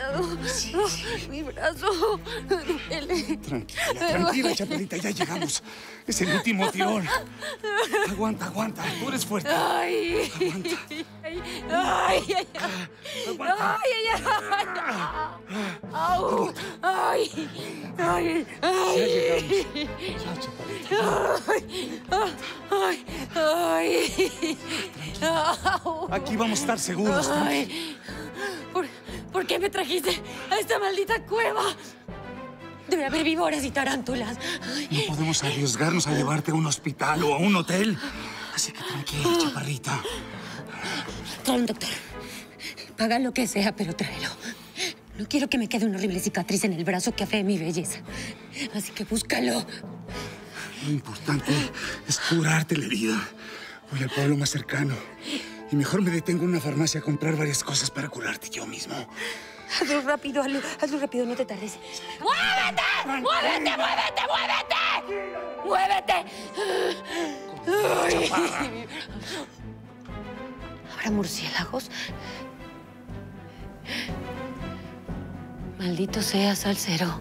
demasiado. Sí, sí. Mi brazo duele. Tranquila, tranquila, chaparrita, ya llegamos. Es el último tirón. Aguanta, aguanta. Tú eres fuerte. Ay. Aguanta. Ay, ay, ay. Aguanta. Ay, ay, ay. Au. Ay. Ay, Ya ay. llegamos. Ya, chaparrita. Ay, ay. Au. Aquí vamos a estar seguros. Ay. ¿Por qué me trajiste a esta maldita cueva? Debe haber víboras y tarántulas. Ay. No podemos arriesgarnos a llevarte a un hospital o a un hotel. Así que tranquila, chaparrita. Trae un doctor. Paga lo que sea, pero tráelo. No quiero que me quede una horrible cicatriz en el brazo que afee mi belleza. Así que búscalo. Lo importante es curarte la herida. Voy al pueblo más cercano. Y mejor me detengo en una farmacia a comprar varias cosas para curarte yo mismo. Hazlo rápido, hazlo rápido, no te tardes. ¡Muévete! ¡Muévete, muévete, muévete! ¡Muévete! Ay. ¿Habrá murciélagos? Maldito sea, Salsero.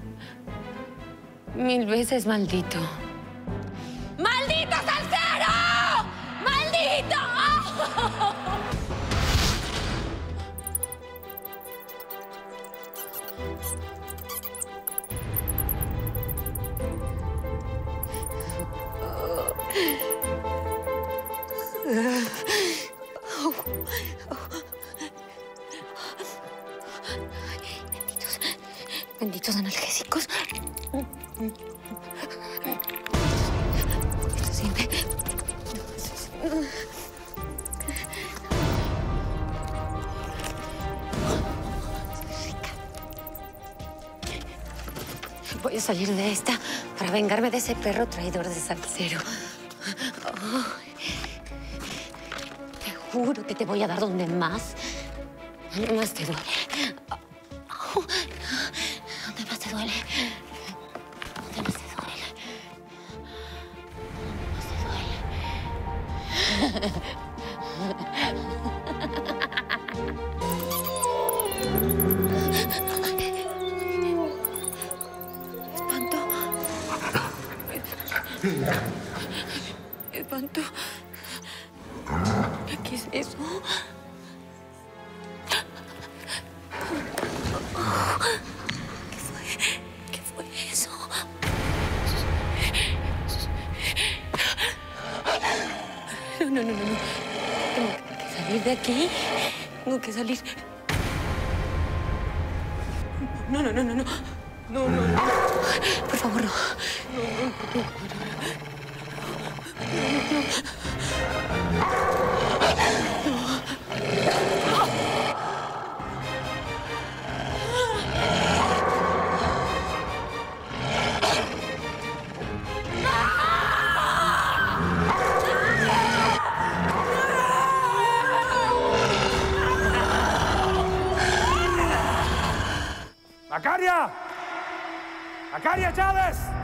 1000 veces maldito. ¡Maldito Salsero! ¡Maldito! Benditos analgésicos. Esto sirve. Voy a salir de esta para vengarme de ese perro traidor de Salsero. Te juro que te voy a dar donde más te duele. ¿Dónde más te duele? ¿Dónde más te duele? ¿Dónde más te duele? Espanto. ¿Qué es eso? ¿Qué fue eso? No. Tengo que salir de aquí. Tengo que salir. No. Por favor, no. ¡Macaria! ¡Macaria Chávez!